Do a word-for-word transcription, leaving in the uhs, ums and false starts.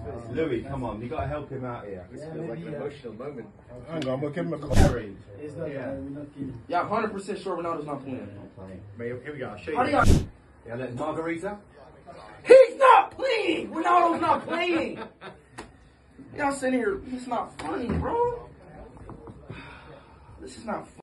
Louis, come on, you got to help him out here. This feels like an emotional moment. Hang on, we'll give him a call. Yeah, yeah, one hundred percent sure Ronaldo's not playing. Here we go. I'll show How do you. y'all? Yeah, look, Margarita. He's not playing. Ronaldo's not playing. Y'all sitting here. It's not funny, bro. This is not funny.